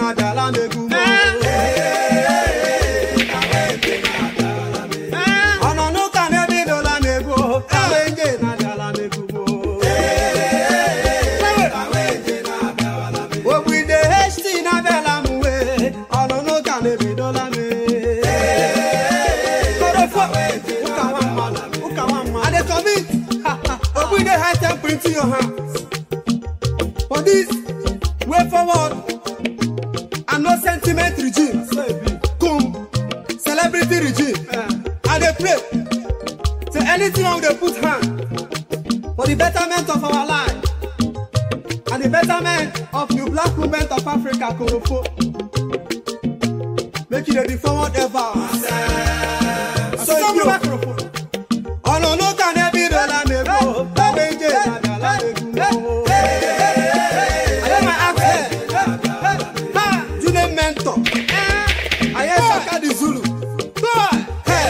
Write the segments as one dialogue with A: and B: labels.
A: na dala megu mo. Ono no kan e bi dola megu. Kawenje na dala megu mo. Kawenje na dala megu. O we dey HT na dala muwe. Ono no kan e bi dola me. Korofo. Ukawama. I dey commit. O we dey high time print your hands. For this way forward and no sentiment regime, come celebrity regime. And they pray. So anything we dey put hand for the betterment of our life and the betterment of the black movement of Africa, Korofo. Make it the forward ever. So you back Korofo. Oh no no can be dollar nego. Kawenje na dollar nego. Mentor. I am Saka the Zulu. Go hey,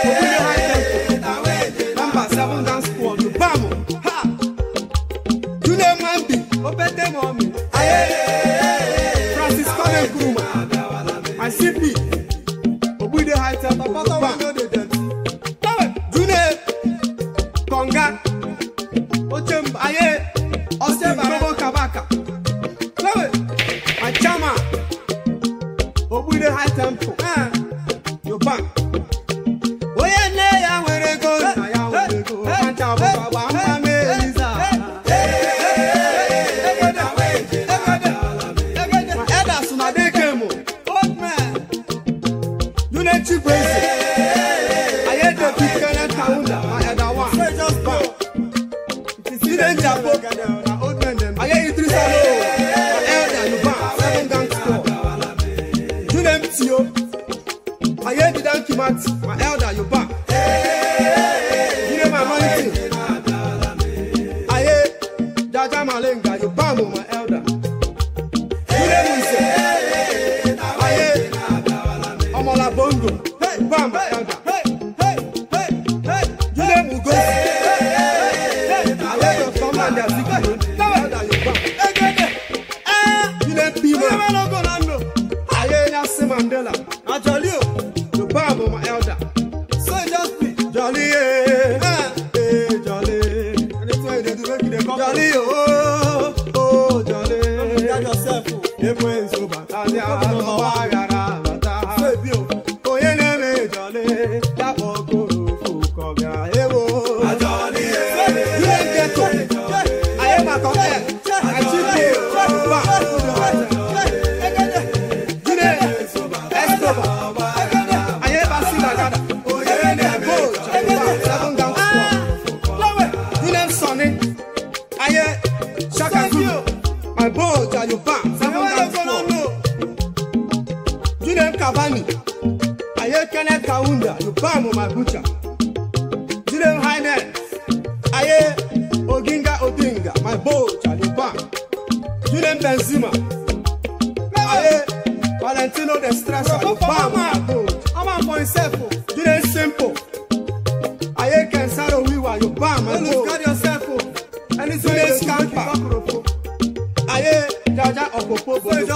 A: number 7 dance squad. Bam. Ha. You name Mambi. Opete mommy. I Francis Kone Kuruma. My CP. Obu the high tempo. Papa know the dance. You name Konga. Ochemba. Aye. Ochemba. Robo Kabaka. My chama. Obu the high tempo, you back. Oh yeah, I will go. I will go. My elders na dey came. Old man, you need to praise. I had the big Kenneth Kaunda. My elder one. Just back. It is in Japan. Old man them. I had Idris Alo. My elder, you back. 7 gang score. I hear the donkey mat, my elder, you back. You know my money too. I hear Jaja Malenga, you bam, my elder. You know me say. I hear Omola Bongo, hey, bam, my elder. Hey. You know me go. I hear your commander, elder, you bam. You know people. I hear Nelson Mandela. Jolly, you babo my elder. So just be jolly, jolly. And it's why they do make it come jolly, oh, jolly. Don't yourself. You pray so bad. I don't know why I oh, you name jolly. That will go to Koga. Jolly, you ain't get to. I am a cocker. I cheat you. My boat are you back? You name Cavani. I hear Kenneth Kaunda. You bam on my butcher. You name Highness. I hear Oginga Odinga. My boat are you back? You name Benzema. I hear Valentino the Stressor. You bam my boat. I'm on for himself. You name Simple. I hear Kensaro Wiwa. You bam my boat. Got yourself. And it's you name Scamper. Aye, Jaja Opopo,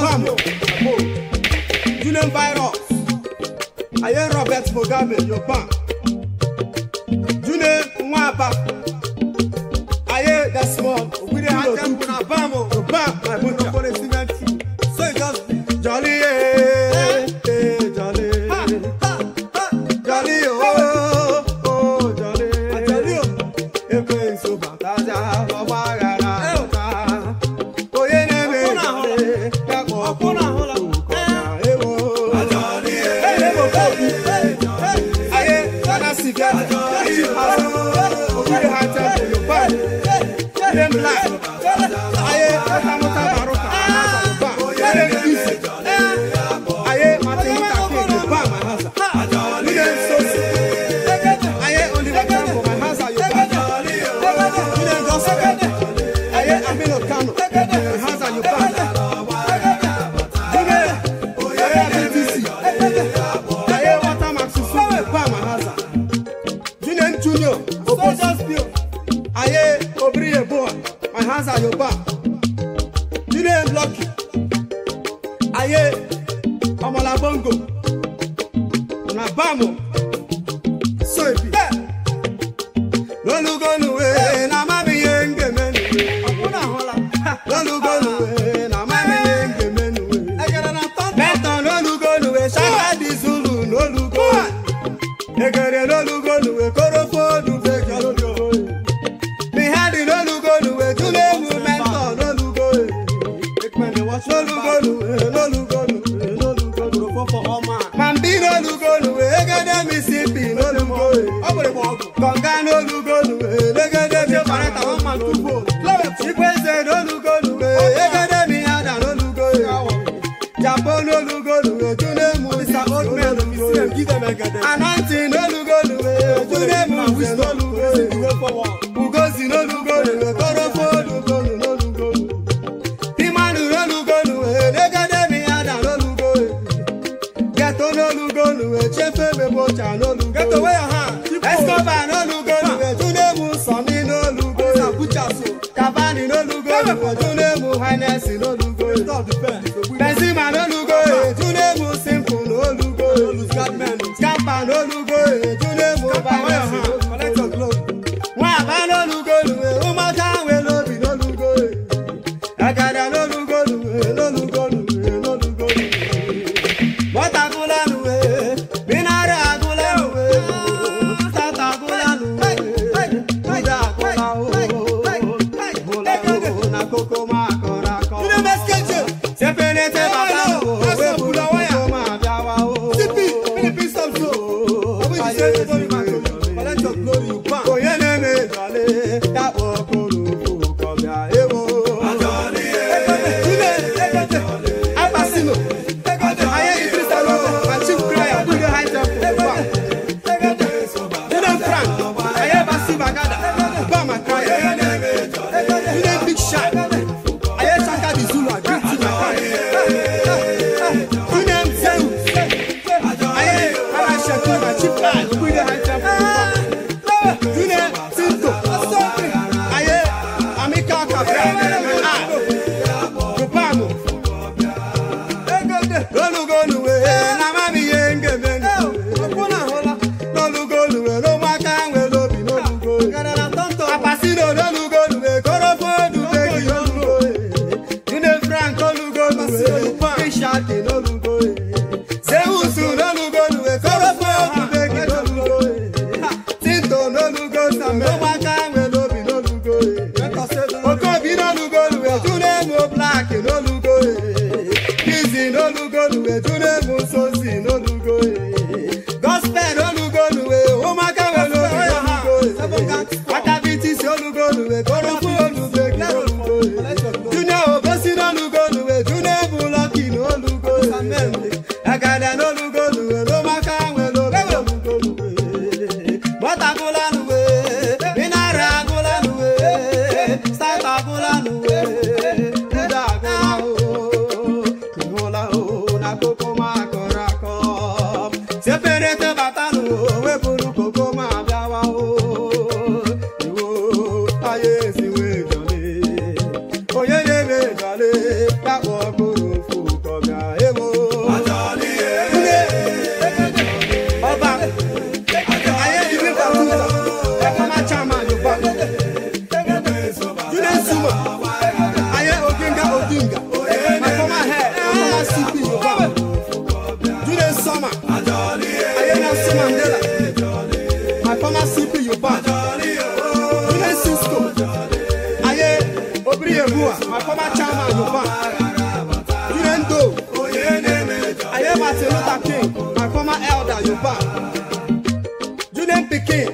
A: you name Virus. Aye, Robert Mugabe, your bank. You name Mwapa. Aye, that's small. We didn't have them on a bamo. The bank, my butcher. So it just jolly, jolly. Jolly, oh, jolly. I tell you, if it's so bad, hands are your back. You ain't lucky. Aye, Lolugonuwe na mami yenge menu.
B: Ọkùnrin àhọ́lá.
A: Lolugonuwe na mami yenge menu.
B: Ẹgẹrẹ na tọ́ntọ́.
A: Beton lolugonuwe shaka di Zulu lolugo. Egere lolugonuwe korofo dubeke lolugo. Mihadi lolugonuwe tulemu mentor lolugo. Lolugonuwe Mambi lolugonuwe egede misipi lolugo. Konga lolugonuwe egede mi pareta wọn ma tubo. Chikweze lolugonuwe egede mi ada lolugo. Japo lolugonuwe tulemu lolugo. Anointing lolugonuwe tulemu lolugo. Ugozi lolugonuwe korofo lolugo. Timanu lolugonuwe egede mi ada lolugo. Geto lolugonuwe chefe mebocha lolugo.
B: Get away your hand.
A: Escobar lolugonuwe tulemu sọmi lolugo. Cavani lolugonuwe tulemu Hennessy lolugo. Benzema lolugo tulemu simple lolugo. Scampa lolugo tulemu Bayesi lolugo. Waba lolugonuwe umakawe lobi lolugo. Agada lolugonuwe lolugo. Motagulanuwe binara agulanuwe. Tatagulanuwe Buda agulanuwe na koko makorako. Sepelete babao webulo koko mabiawa. Oyene me jale ta okoro kobia ewo. Abasino. Aye Idrissa Lolo, my chief crier, do the high tempo. Julian Frank, aye Basi Bagada, Bama crier. Julian Big Shot, aye Shaka di Zulu, great to my crier. Julian Zeus, aye Arashatu, my chief crier, do the high tempo. Julian Tinto, aye Amika Cabral, Kopamo. Lolugonuwe na mami yenge menu.
B: Ọkùnrin àhọ́lá.
A: Lolugonuwe lo makanwe lobi lolugo.
B: Ẹgẹrẹ na tọ́ntọ́.
A: Apasino lolugonuwe korofo dubeki lolugo. June Frank lolugonuwe Bishati lolugo. Zeusu lolugonuwe korofo dubeki lolugo. Tinto lolugo lo makanwe lobi lolugo. Okobi lolugonuwe June mo black lolugo. Lolugonuwe tulemu sosi lolugo. Gospel lolugonuwe omakawe lolugo. Watabiti si lolugonuwe korofu olubeki lolugo. Junior obosi lolugonuwe tunebu lucky lolugo. Agada lolugonuwe lomakawe lolugo. Botagulanuwe binara agulanuwe start agulanuwe Buda agulanuwe. Koko makorako. Seperete batanu webulu koko mabiawa o. Iwo aye siwe jale. Oyeye me jale. Papo korofu kobia ewo. Ajali Oba. Aye ibi bakuta. Ekoma chama yoba. Julian Suma. Aye Odinga. My former head. Okoma sipi yoba. Julian Summer, Nelson Mandela, my former CP Yuba, Julian Cisco, Obri Ebua, my former chairman Yuba, Julian Doe, Martin Luther King, my former elder Yuba, Julian Pikin,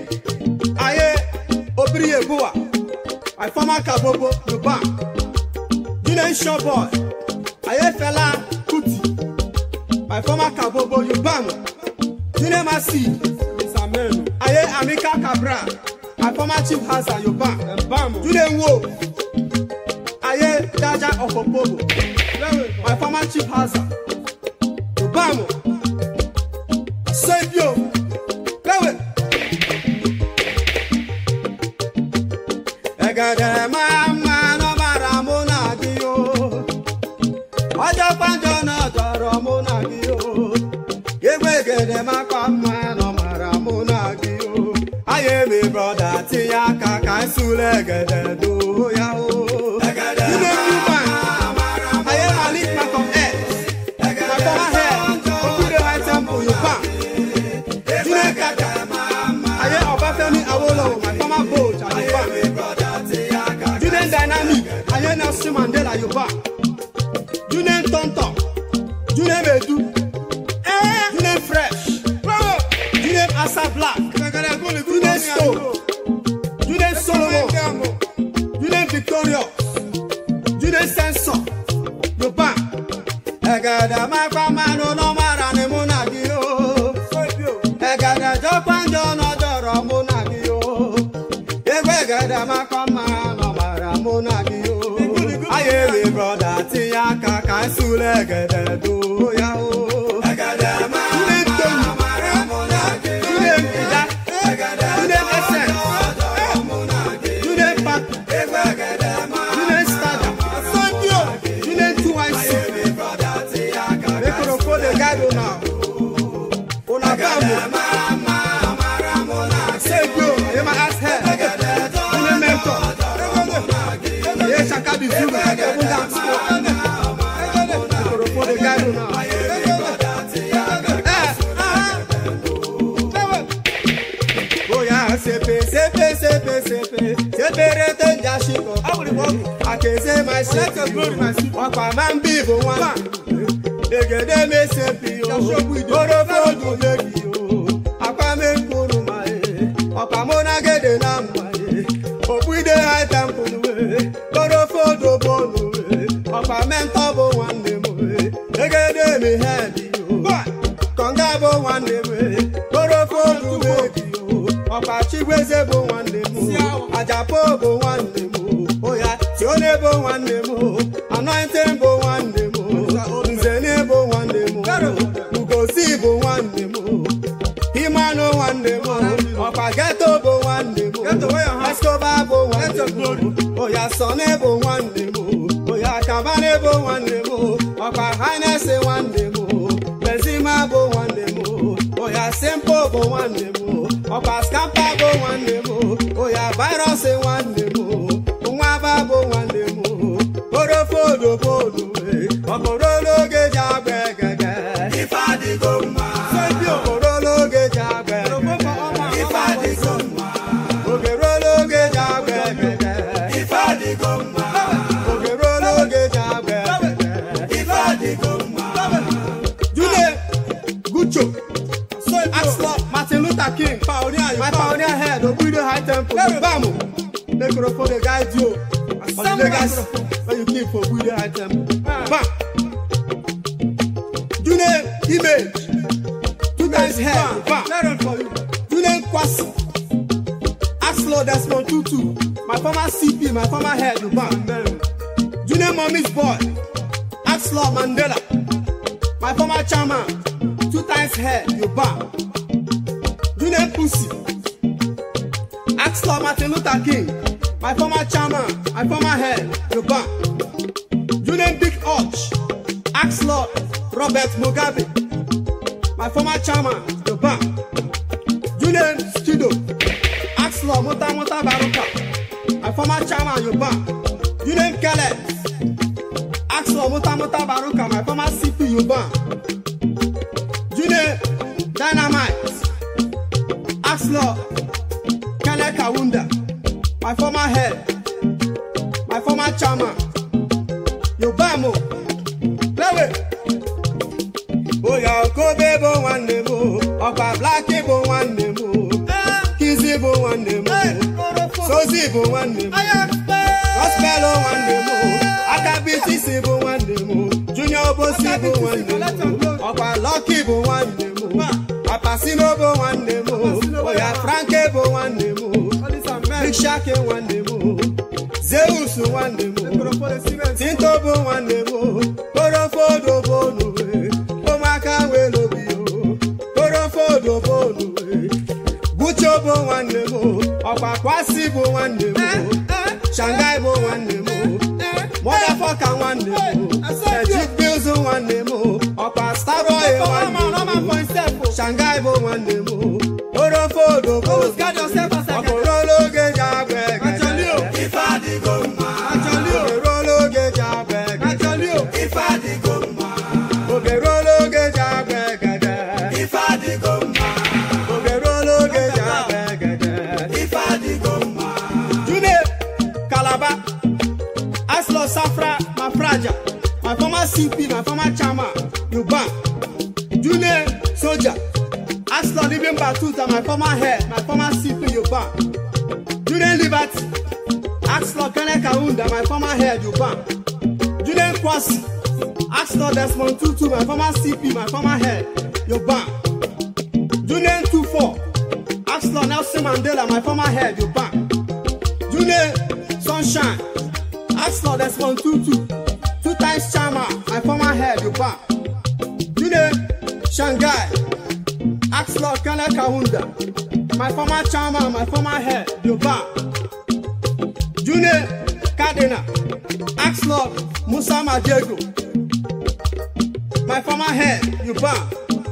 A: Obri Ebua, my former Kabobo Yuba, Julian Showboy, Fela Kuti. My former Kabobo Yubamo, Julian Masi, Aye Amika Cabral, my former chief Hazard Yubam, Julian Wo, Aye Daja Okopobo, my former chief Hazard Yubamo, Save you, go it. Egade mama no maramona giyo, Ojo panjo no joro mona giyo. Egede makama no maramona giyo. Aye me brother tinye aka ka anyị sụrụ egede do ya o. June woman, I am a lead man from X. My former head, Okude High Temple, you back. June Kaka, I am Obafemi Awolowo, my former boat, and you back. June Dynamic, I am Nelson Mandela, you back. June Tonto, June Bedu, June Fresh, June Asa Black, June Stone, June Solomon, June Victoria, June Sensor, you back. Egada Makamano no Marane Monagio, Egada Japan no Doro Monagio, Egada Makamano Maramonagio. I am a brother Tiaka Kaisule Egada do Yao. I can say my second glory, my super man, people one. They get them a sepio, or a phone to make you. I come in Kuruma, or Pamona get a number, or with the high temple, or a photo bone, or Pamento one day. They get them a head, Congabo one day, or a photo to make you, or Pachiwezebo one day, Ajapo one day. Sionebo one demo, anointing bo one demo, Zenebo one demo, Ugosibo one demo, Himano one demo, Opageto bo one demo, Escobar bo one demo, Oya Sonebo one demo, Oya Cabanebo one demo, Opa Highness one demo, Benzima bo one demo, Oya Simple bo one demo, Opa Scampa bo one demo, Oya Virus one demo. Babo one demo, Orofodo Bodo, Okorolo Gejabe, if I did go, Okorolo Gejabe, if I did go, Okorolo Gejabe, if I did go, Okorolo Gejabe, if I did go, Jude, Gucho, Axemen, Martin Luther King, Pioneer, my pioneer head, Okude High Temple, Bamu. Microphone guide you. On the legacy where you keep for good item. Back. June image. 2 times head. Back. June Kwasi. Axemen Desmond Tutu. My former CP, my former head. Back. June Mommy's boy. Axemen Mandela. My former chairman. 2 times head. You back. June Pussy. Axemen Martin Luther King. My former chairman, my former head, you back. You name Big Arch, Axemen Robert Mugabe. My former chairman, you back. You name Studio, Axemen Mota Baruka. My former chairman, you back. You name Kelly, Axemen Mota Baruka. My former CP, you back. You name Dynamite, Axemen Kelly Kawunda. My former head, my former chairman, Yobamo, Lewe, Oya Kobe bo one demo, Opa Blackie bo one demo, Kizzy bo one demo, Sozi bo one demo, Gospel one demo, Akabiti bo one demo, Junior Bosi bo one demo, Opa Lucky bo one demo, Apasino bo one demo, Oya Franke bo one demo. Big Shake one demo, Zeus one demo, Tintobo one demo, Orofodo Bono, Omaka Welobio, Orofodo Bono, Buchobo one demo, Opakwasibo one demo, Shanghai bo one demo, Motherfucker one demo, Egypt Bills one demo, Opa Starboy one demo, Shanghai bo one demo, Orofodo Bono,
B: Safra, my Fraja, my former CP, my former Chama, you ban. Junior Soldier, Axemen Living Batuta, my former head, my former CP, you ban. Junior Liberty, Axemen Kene Kaunda, my former head, you ban. Junior Kwasi, Axemen Desmond Tutu, my former CP, my former head, you ban. Junior 24, Axemen Nelson Mandela, my former head, you ban. Junior Sunshine, Axemen Desmond Tutu, 2 times Chama, my former head, you ban. Junior Shanghai, Axemen Kene Kaunda, my former Chama, my former head, you ban. Junior Cardinal, Axemen Musa Majego, my former head, you ban.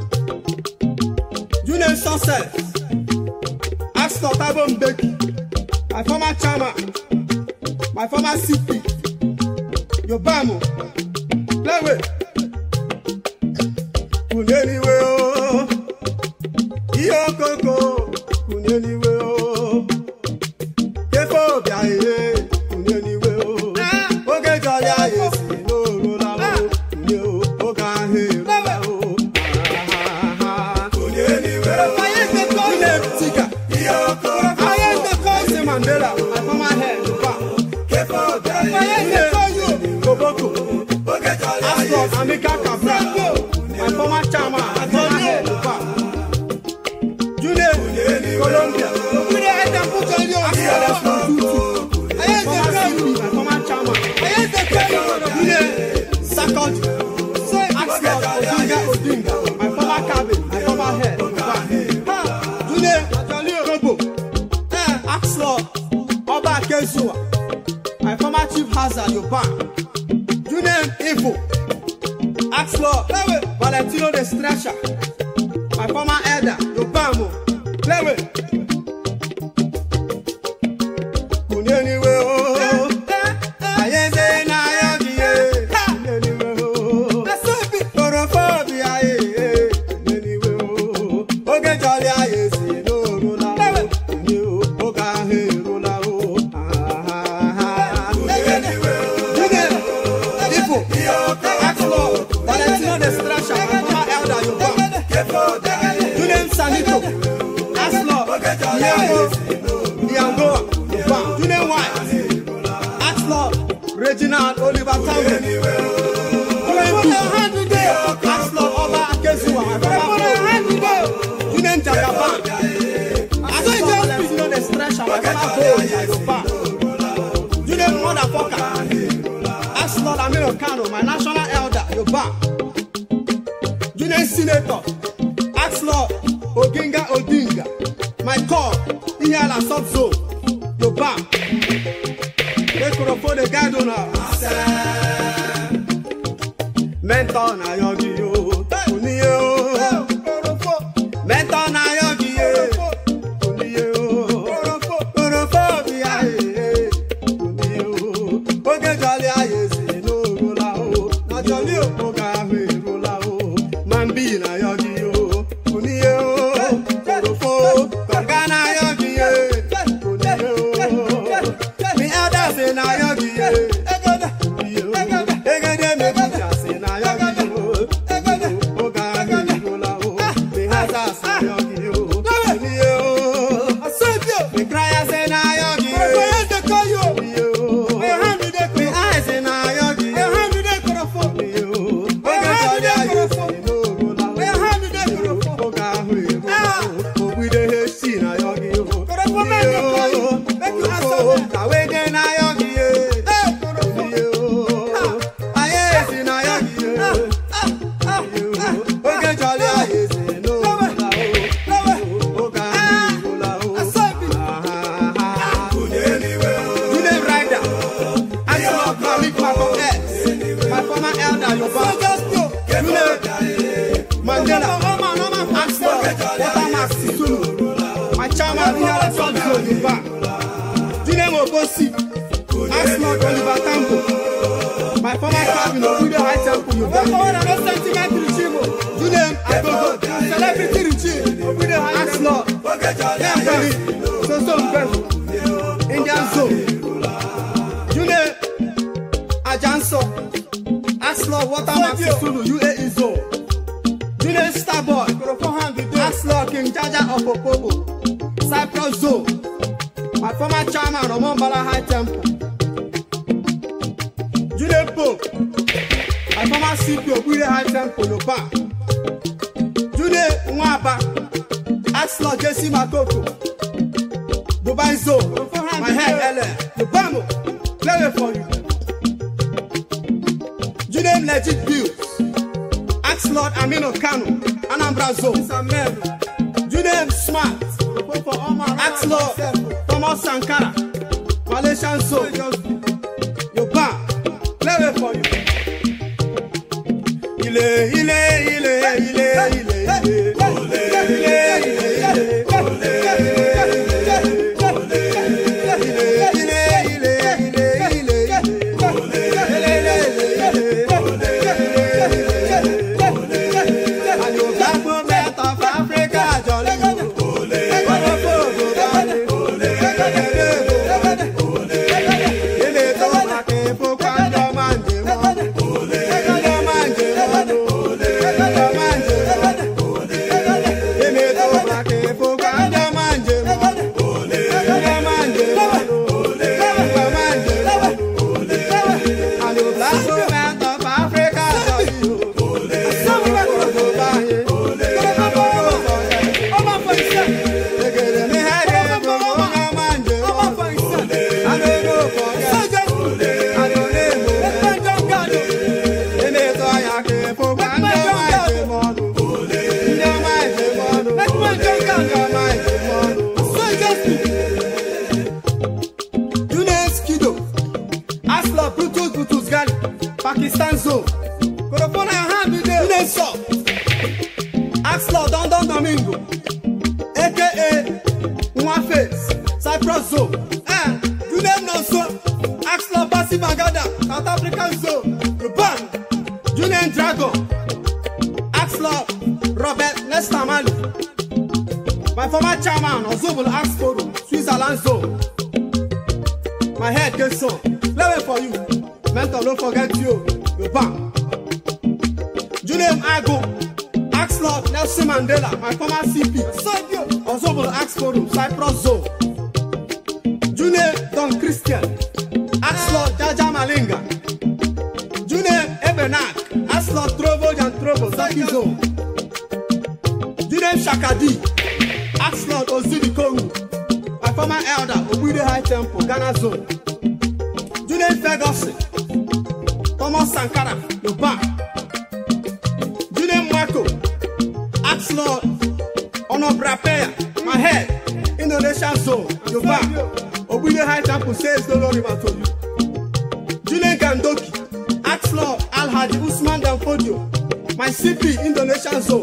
B: Junior Success, Axemen Tabo Mbeki, my former Chama, my former CP, you ban mo. Play with. Kuneniwe o, iyo koko, kuneniwe o, kefo biaye, kuneniwe o, oge jolly aye si no rola o, kunye o, oga he rola o, kuneniwe o, kunye tika, iyo koko, Nelson Mandela, my former head, kefo biaye, koboko, oge jolly aye, Amika Kabra. My former Chama, my former head, Junior Colombia, Junior Chama, Junior Sakoti, Axemen Odinga, my former cabin, my former head, Junior Kobo, Axemen Oba Kezua, my former chief hazard, Yoban, Junior Info, Axemen Valentino de Stretcher, my former elder, Yobamo, play with. Kuneniwe o, ayeze na yogiye, kuneniwe o, korophobia ye, kuneniwe o, oge jolly ayezi no rola o, kunye o, oga he rola o, kuneniwe o, Ifo, Axemen Valentino de Stretcher, my former elder, Yobamo. Junior Sanito, Axemen Niangoa, Junior White, Axemen Reginald Oliver Tambo, Axemen Oba Kezua, Junior Jagaban, Axemen Valentino de Stretcher, my former Junior Motherfucker, Axemen Amino Kano, my national elder, Yoba, Junior Senator, Axemen Oginga Odinga, my call, Ihala Subzone, Yoba, Ekoro de Gadona, Mentor na yogi yo, Uniyo, Mentor na yogi yo, Uniyo, Korophobia, Uniyo, Oge jolly ayezi no rola o, na jolly o, Oga he rola o, Mambi na yogi yo, Uniyo, Korofo, Kongana yogi yo, Uniyo, mi elders na yogi yo, Egede me teachers na yogi yo, Oga he rola o, mi hazards na yogi yo, Uniyo, mi criers na yogi yo, Uniyo, mi eyes na yogi yo, Uniyo, Oge jolly ayezi no rola o, Oga he rola o, Ogwide HC na yogi yo, Uniyo, Kawede na yogi yo, Uniyo, Ayezi na yogi yo, Uniyo, Oge jolly ayezi no rola o, Oga he rola o, Junior Rider, Axemen Malik Malcolm X, my former elder, Yoba, Junior Mandela, Axemen Watermark Sisulu, my chairman, Ihala Subzone, Yoba, Junior Mobosi, Axemen Oliver Tambo, my former cabin, Ogude High Temple, Yoba, Junior Agogo, Celebrity Richie, Axemen, Yambeli, Soso Mbefu, Indian Zone, Junior Sulu, UAE Zone. Junior Starboy, Axlor King Jaja of Opobo, Cyprus Zone. My former chairman, Ramon Bala High Temple. Junior Pope, my former CP of Willie High Temple, Yopa. Junior Nwaba, Axlor JC Makoko, Dubai Zone, my head LA, Yobamo, play for you. Junior Legit Bills, Axlor Amino Kano, Anambra Zone, Junior Smart, Axlor Thomas Sankara, Malaysian Zone, Yoba, play for you. Ile. Pakistan Zone, Corofona Hand with the Axlor Don Domingo, aka One Face, Cyprus Zone, you name no so, Axlor Basi Magada, South African Zone, Ruban, Julian Dragon, Axlor Robert Nestamali, my former chairman of Zobel Ax Forum, Switzerland Zone, my head gets on, let me for you. Mentor, don't forget you. Bam. Junior Ago, Axlor Nelson Mandela, my former CP, Ozobel Ax Forum, Cyprus Zone. Junior Don Christian, Axlor Jaja Malinga. Junior Ebenak, Axlor Trovo and Trovo, Zaki Zone. Junior Shakadi, Axlor Ozidi Kongu, my former elder, Obide High Temple, Ghana Zone. Junior Ferguson, Thomas Sankara, Yoba. Junior Mwako, Axlor Onobrapea, my head, Indonesian Zone, Yoba. Obide High Temple says no river to you. Junior Gandoki, Axlor Alhaji Usman Danfodio, my CP, Indonesian Zone.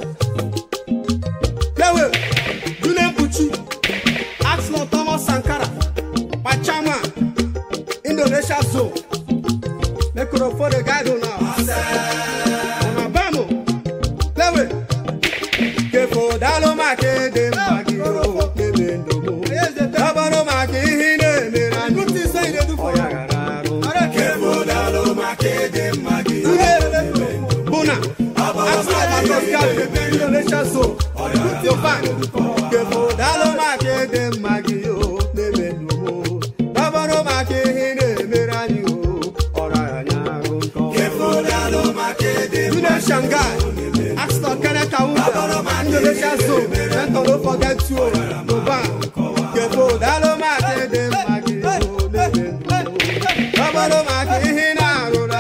B: Lewe, Junior Buchi, Axlor Thomas Sankara, my chairman, Indonesia Zone. Make it for the guy now. Vamos. Lewe. Que for dalo make de magio de bendomo. Abaro make hine me ran. Good to say they do for ya. Que for dalo make de magio. Bona. Abaro Indonesia Zone. Good to find. Que for dalo make de magio de bendomo. Abaro make hine me ran. Shanghai, Axlor Kanaka, Indonesia Zone, Mentor, don't forget you, Yoba, Kepo, Dalomake, de Magio, Dalomake, Hina,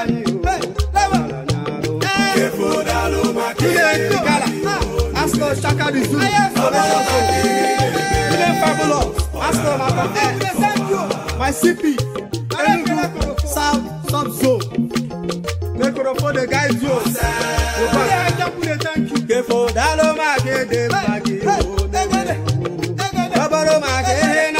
B: Kepo, Dalomake, Axlor Shaka, the Zoo, Fabulous, Axlor my CP, South Sub-Zone. Make it for the guys, you. Thank you. Que for Dalomake de Magio. Dalomake na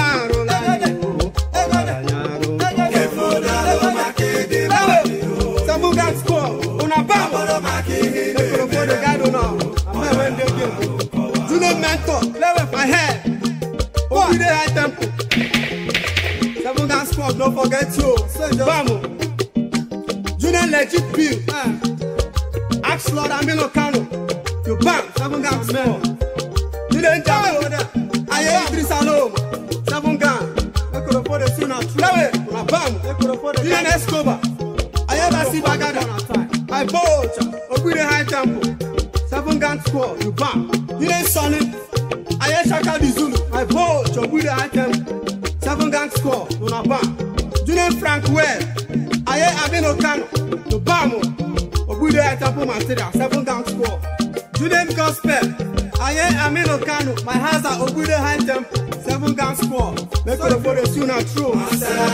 B: Que for Dalomake de Magio. Samugan score. Una bam. Make it for the guys now. I'm when they get. Do not mentor. Level my head. Obide High Temple. Samugan score. Don't forget you. Vamos. Junior Legit Bill. Axemen, I'm in Okano. You bang, 7 gang small. You didn't jam over there. I ain't 3 salom. 7 gang. I could afford the sooner. I bang. You didn't Escobar. I ever see Bagada. I bolt. Over the high tempo. 7 gang squad. You bang. You didn't solid. I ain't Shaka the Zulu. I bolt. Over the high tempo. 7 gang squad. I bang. You didn't Frank Well. I ain't in Okano. You bang. Over the high tempo. 7 gang squad. Julian Gospel, I am in Okano, my house are Obude High Temple, 7 gang squad. Let's go for the sooner true. My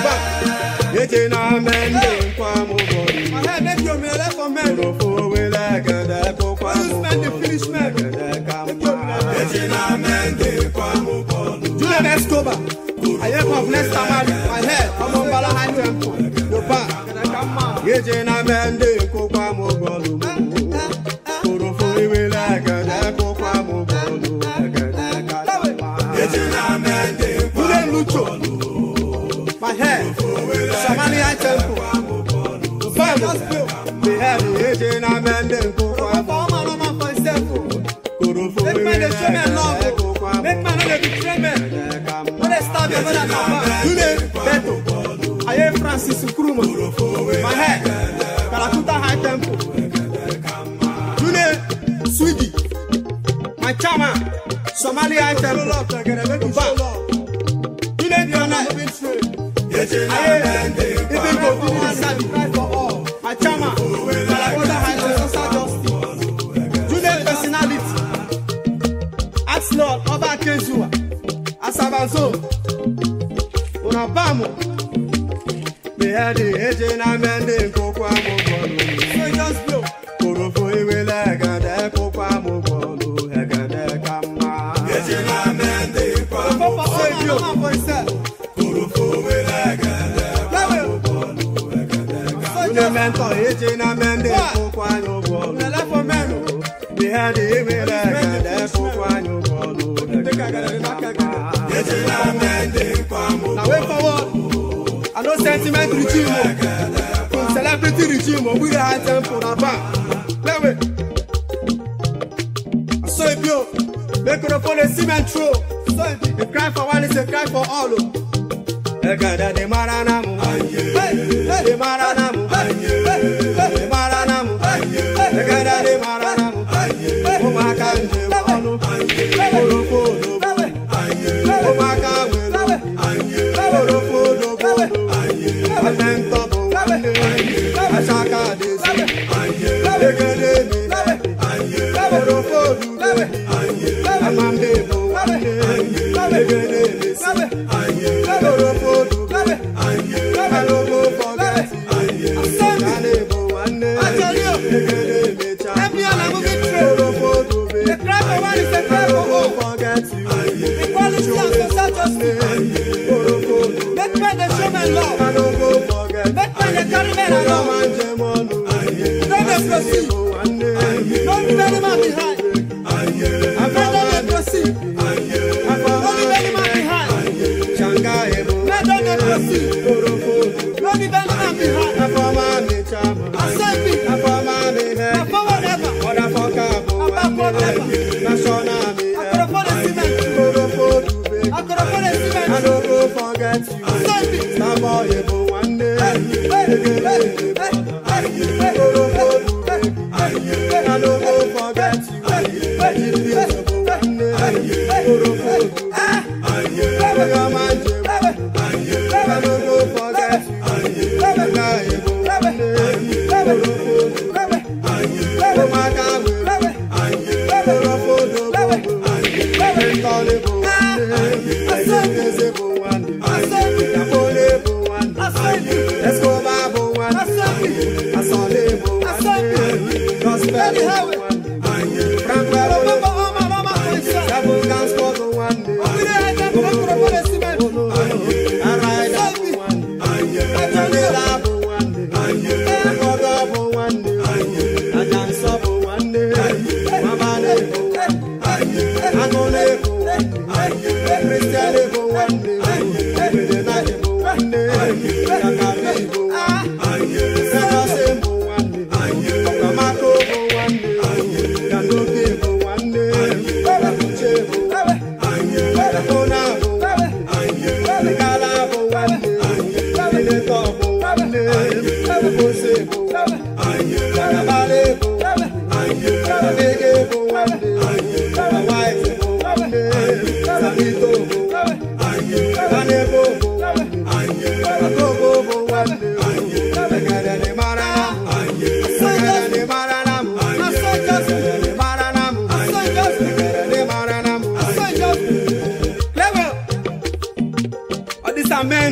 B: head, let your me left for men. You spend the finishment. Julian Escobar, I am of Nesta Mali, my head, I'm on Bala High Temple. Your back, my head, Somali High Temple. The Bible, they have the agent and men. Make man the showman love. Make man the betrayment. When they stop your brother, you name Beto. I am Francis Nkrumah. My head, Kalakuta High Temple. You name Swiggy. My chairman, Somali High Temple. You name Yana. Even go to the side, cry for all. My chairman, Kalakuta High Temple, Social Justice. You name personality. Axemen, Oba Kezua. Asabanzo. Unabamo. They had the agent and men in Kokwamo. So just blow. Korofo iwe lega de Kokwamo. Now wait forward. I know sentiment regime. Celebrity regime. We the high tempo. I saw it, yo. They could have put a cement throw. A cry for one is a cry for all. The Maranamu, the Maranamu, the Maranamu, the Maranamu,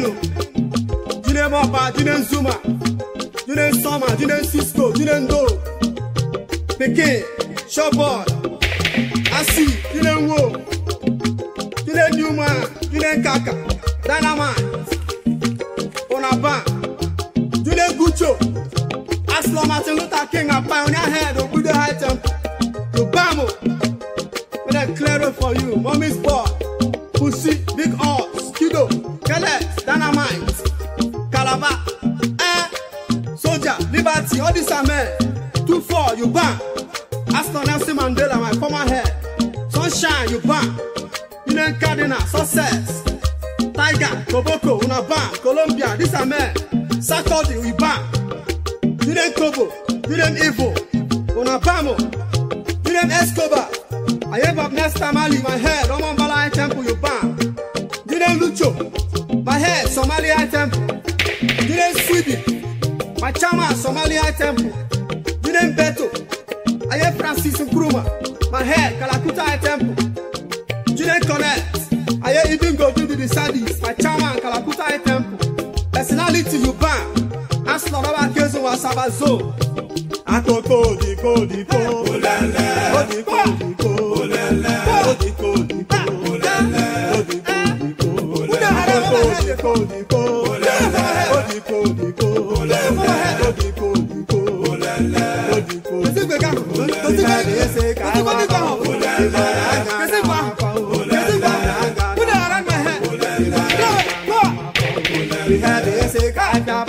B: Menu, Jine Mopa, Jine Zuma, Jine Soma, Jine Cisco, Jine Do, Pekin, Showboy, Asi, Jine Wo, Jine Newman, Jine Kaka, Dynamite, Onaba, Jine Gucho, Aslo Martin Luther King, a pioneer head of Buddha High Temple, Obama, with a clear for you, Mommy's boy, Pussy, Big Horse, Kido, Kellet, Dynamite, Calabar, Soldier, Liberty, all these are men. 2-4, you bang. Aston Nelson Mandela, my former head. Sunshine, you bang. Union Cardinal, Success. Tiger, Koboko, Una bang. Colombia, these are men. Sarkozy, you bang. Union Kobo, Union Evo, Una Bamo, Union Escobar. I have up next time Ali, my head. Roman Balai Temple, you bang. Union Lucho, my head, Somalia Temple. Union Sweden, my chama, Somalia Temple. Union Beto, I have Francis Nkrumah, my head, Kalakuta Temple. Union Connect, I have even go to the Sadis, my chama, Kalakuta Temple. Personality, you bang. Aslo Baba Kezo Wasabazo. Akoko, Diko, Diko, Olele, Diko, Diko, Olele, Diko, Diko, Olele, Diko, Diko, Olele, Diko, Diko, Olele, Diko, Diko, Olele, Diko, Diko, Olele, Diko. Kesi gbega, kesi gbega, kesi gbega, kesi gbega, put it around my head. We had this a kind of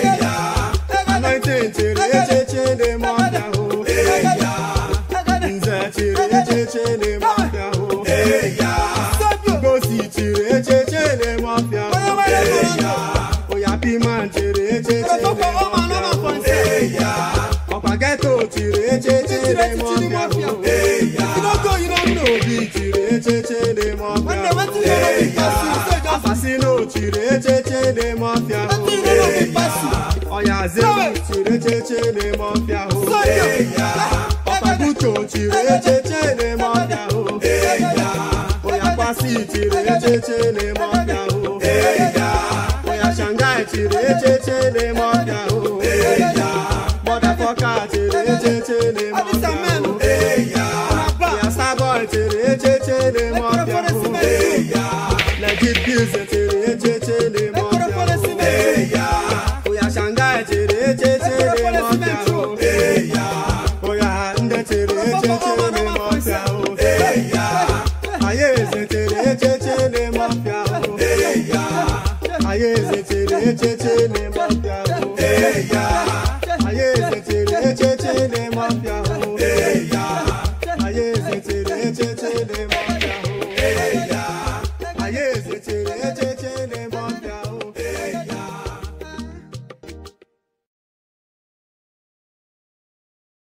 B: Nze echeche ne mafia ho. Gosi chiri echeche ne mafia ho. Oya pima chiri echeche ne mafia ho. Opa ghetto chiri echeche ne mafia ho. You don't know be chiri echeche ne mafia ho. Assassino chiri echeche ne mafia ho. Oya zero chiri echeche ne mafia ho. Opa buto chiri echeche ne mafia ho. Oya pasi chiri echeche ne mafia ho. Oya Shanghai chiri echeche ne mafia ho. Motherfucker chiri echeche ne mafia ho. Oya Starboy chiri echeche ne mafia ho. Legit business chiri echeche ne mafia ho. Oya Shanghai chiri echeche ne mafia ho. Oya Nde chiri echeche ne mafia ho. Ayeze chiri echeche ne mafia ho. Ayeze chiri echeche ne mafia ho. Ayeze chiri echeche ne mafia ho. Ayeze chiri echeche ne mafia ho.